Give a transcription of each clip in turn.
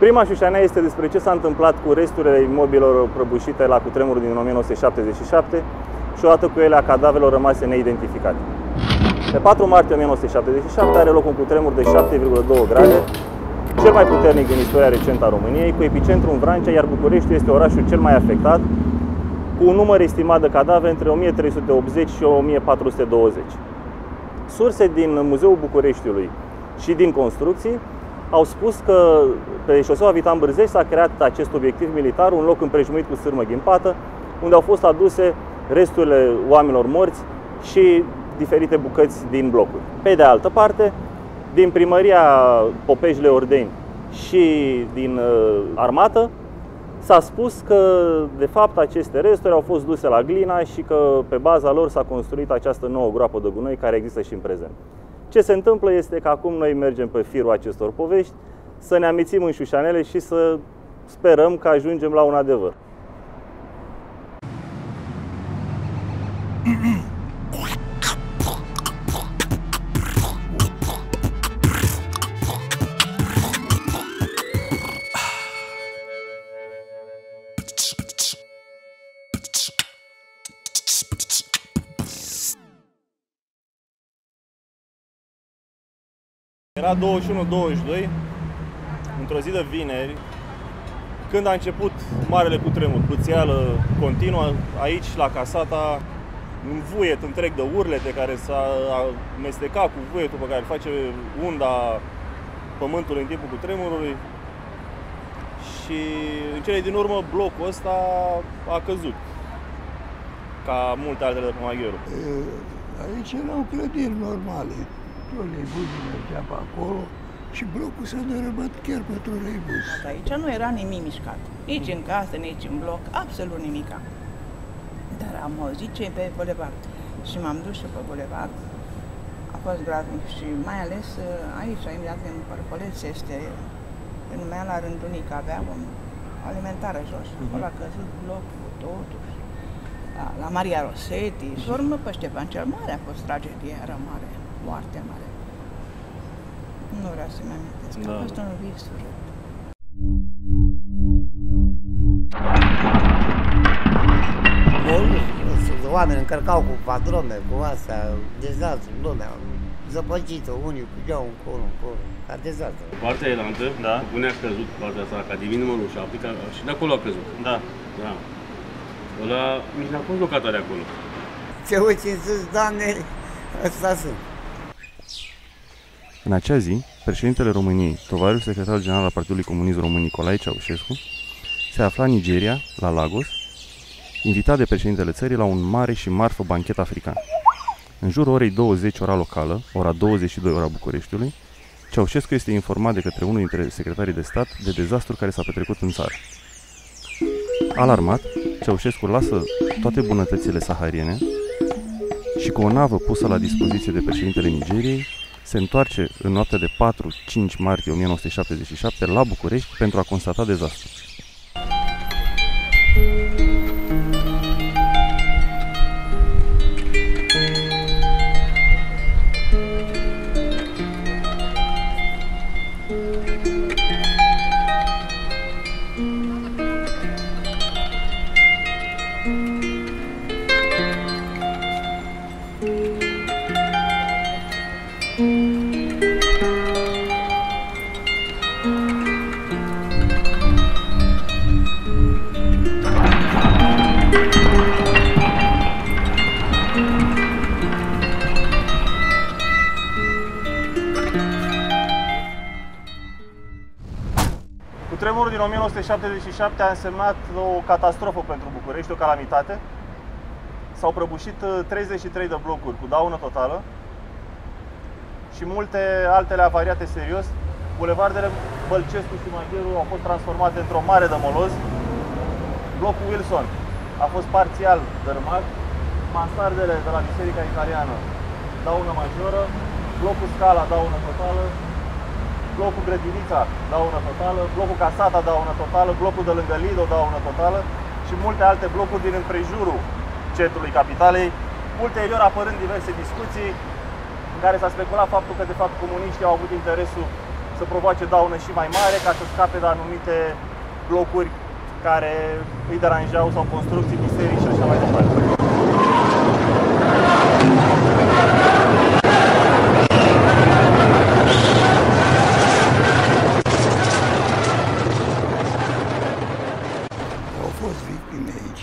Prima șușanea este despre ce s-a întâmplat cu resturile imobilelor prăbușite la cutremurul din 1977 și odată cu ele a cadavrelor rămase neidentificate. Pe 4 martie 1977 are loc un cutremur de 7,2 grade, cel mai puternic din istoria recentă a României, cu epicentru în Vrancea, iar Bucureștiul este orașul cel mai afectat, cu un număr estimat de cadavre între 1380 și 1420. Surse din Muzeul Bucureștiului și din construcții au spus că pe șoseaua Vitan Bârzești s-a creat acest obiectiv militar, un loc împrejmuit cu sârmă ghimpată, unde au fost aduse resturile oamenilor morți și diferite bucăți din blocuri. Pe de altă parte, din primăria Popeșle-Ordeni și din armată, s-a spus că, de fapt, aceste resturi au fost duse la Glina și că pe baza lor s-a construit această nouă groapă de gunoi care există și în prezent. Ce se întâmplă este că acum noi mergem pe firul acestor povești, să ne amețim în șușanele și să sperăm că ajungem la un adevăr. Era 21-22, într-o zi de vineri, când a început marele cutremur, bâțială continuă, aici la Casata, un vuiet întreg de urlete care s-a amestecat cu vuietul pe care îl face unda pământului în timpul cutremurului și în cele din urmă blocul ăsta a căzut, ca multe altele de pe Maghiorul. Aici erau clădiri normale. Troleibuzul mergea pe acolo și blocul s-a dărâmat chiar pe troleibuz. Aici nu era nimic mișcat. Nici în casă, nici în bloc, absolut nimica. Dar am auzit ce e pe bulevard și m-am dus și pe bulevard. A fost groaznic și mai ales aici, imediat în Părcoleț, este numea la Rândunic, avea o alimentară jos. Acolo a căzut blocul, totul. La Maria Rosetti și urmă pe Ștefan cel Mare a fost tragedia, era mare. Foarte mare. Nu vreau să-mi amintesc. A fost un vis urât. Oamenii încărcau cu padrone, cu astea, dezastru, lumea, zăpăcită, unii cugeau încolo, ca dezastru. Partea elantă, da, unea a căzut, partea asta, ca divin numărul 7, și de acolo a căzut. Da. Da. Ăla, nici n-a fost locatare acolo. Ce uiți în sus, Doamne, ăsta sunt. În acea zi, președintele României, tovarășul secretar general al Partidului Comunist Român Nicolae Ceaușescu, se afla în Nigeria, la Lagos, invitat de președintele țării la un mare și marfă banchet african. În jurul orei 20 ora locală, ora 22 ora Bucureștiului, Ceaușescu este informat de către unul dintre secretarii de stat de dezastrul care s-a petrecut în țară. Alarmat, Ceaușescu lasă toate bunătățile sahariene și cu o navă pusă la dispoziție de președintele Nigeriei, se întoarce în noaptea de 4-5 martie 1977 la București pentru a constata dezastrul. Cutremurul din 1977 a însemnat o catastrofă pentru București, o calamitate. S-au prăbușit 33 de blocuri cu daună totală și multe altele avariate serios. Bulevardele Bălcescu și Maghiorul au fost transformate într-o mare de moloz. Blocul Wilson a fost parțial dărâmat. Mansardele de la Biserica Italiană, daună majoră. Blocul Scala, daună totală. Blocul Grădinița, daună totală, blocul Casata, daună totală, blocul de lângă Lido, daună totală și multe alte blocuri din împrejurul centrului capitalei, ulterior apărând diverse discuții în care s-a speculat faptul că de fapt comuniștii au avut interesul să provoace daună și mai mare ca să scape de anumite blocuri care îi deranjau sau construcții, biserici și așa mai departe. Au fost victime aici.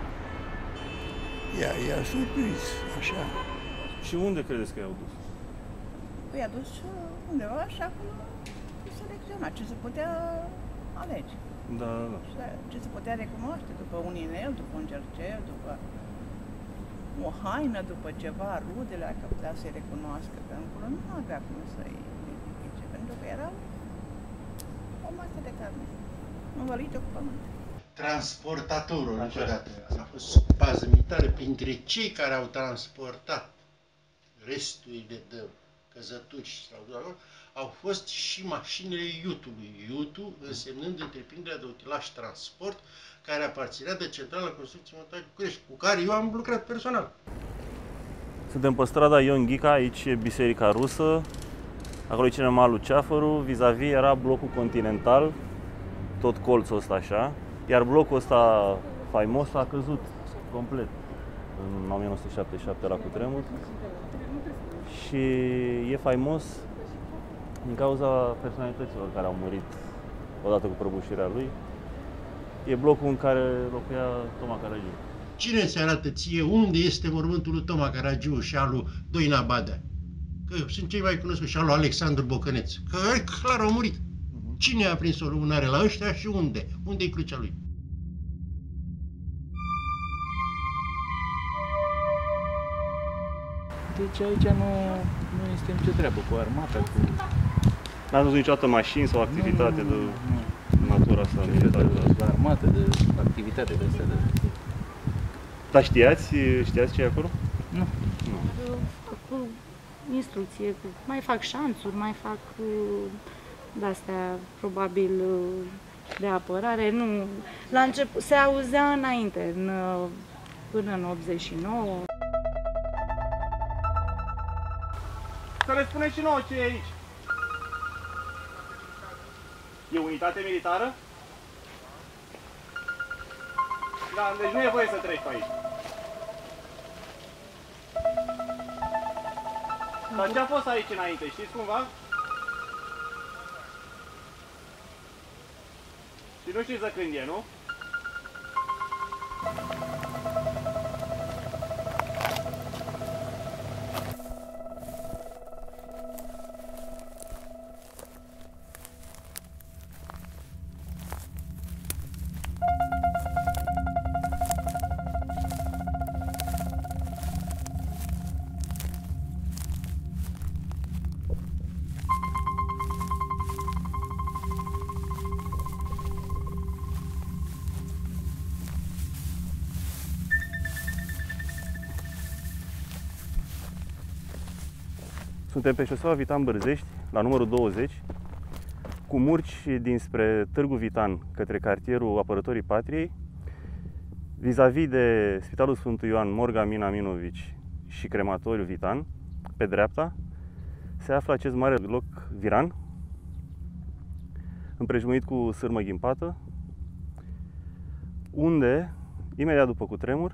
I-a surprins, așa. Și unde credeți că i-au dus? Păi a dus undeva și acum selecționa ce se putea alege. Da, da. Ce se putea recunoaște după un inel, după un cercel, după o haină, după ceva, rudele, că putea să-i recunoască. Pentru că nu avea cum să-i identifice, pentru că era o masă de carne, învălită cu pământ. Transportatorul, încă o dată, a fost bază militară printre cei care au transportat resturile de căzătuși sau au fost și mașinile Iutului. Iutu însemnând întreprinderea de utilaj transport care aparținea de Centrala Construcții Montaj București, cu care eu am lucrat personal. Suntem pe strada Ion Ghica, aici e Biserica Rusă, acolo e cinemalul Ceafărul, vis-a-vis era blocul Continental, tot colțul ăsta așa, iar blocul ăsta faimos a căzut complet în 1977 la cutremur și e faimos din cauza personalităților care au murit odată cu prăbușirea lui. E blocul în care locuia Toma Caragiu. Cine îți arată ție unde este mormântul lui Toma Caragiu și al lui Doina Badea? Că sunt cei mai cunoscuți, și al lui Alexandru Bocăneț. Că clar au murit. Cine a prins o lumânare la ăștia și unde? Unde-i crucea lui? Deci aici nu este nicio treabă cu armata, cu... N-ați văzut niciodată mașini sau activitate de natura asta? De armată, de activitate de astea. Dar știați ce e acolo? Nu. Cu instrucție, mai fac șanțuri, mai fac de-astea, probabil, de apărare. Nu, la început se auzea înainte, până în 89. Să le spuneți și nouă ce e aici. E unitate militară? Da, deci nu e voie să treci pe aici. Dar ce a fost aici înainte, știți cumva? Și nu știți de când e, nu? Suntem pe șoseaua Vitan-Bărzești, la numărul 20, cu murci dinspre Târgu Vitan către cartierul Apărătorii Patriei, vis-a-vis de Spitalul Sfântul Ioan Morga Mina Minovici și Crematoriul Vitan, pe dreapta, se află acest mare loc viran, împrejmuit cu sârmă ghimpată, unde, imediat după cutremur,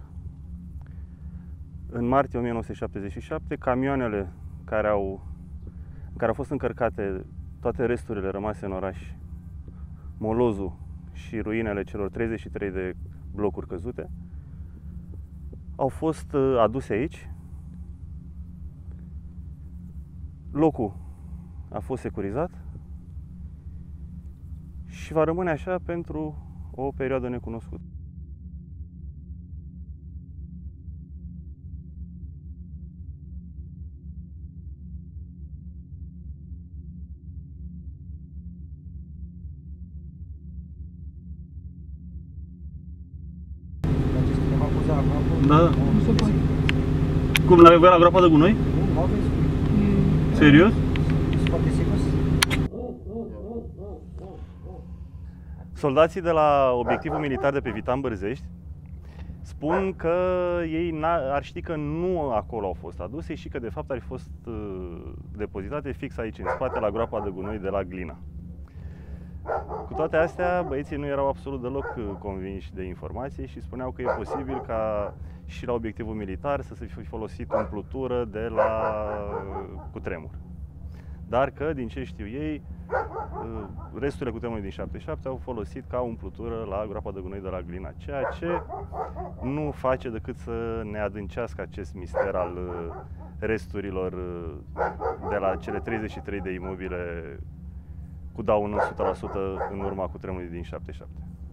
în martie 1977, camioanele în care au fost încărcate toate resturile rămase în oraș, molozul și ruinele celor 33 de blocuri căzute, au fost aduse aici. Locul a fost securizat și va rămâne așa pentru o perioadă necunoscută. Da, da. Nu se poate. Cum, la groapa de gunoi? Nu aveți. Serios? Se poate sigur? Soldații de la obiectivul militar de pe Vitan-Bărzești Spun că ei ar ști că nu acolo au fost aduse și că de fapt ar fi fost depozitate fix aici în spate, la groapa de gunoi de la Glina. Cu toate astea, băieții nu erau absolut deloc convinși de informație și spuneau că e posibil ca și la obiectivul militar să se fi folosit umplutură de la cutremur. Dar că, din ce știu ei, resturile cutremurului din 77 au folosit ca umplutură la groapa de gunoi de la Glina, ceea ce nu face decât să ne adâncească acest mister al resturilor de la cele 33 de imobile cu daună 100% în urma cutremurului din 77.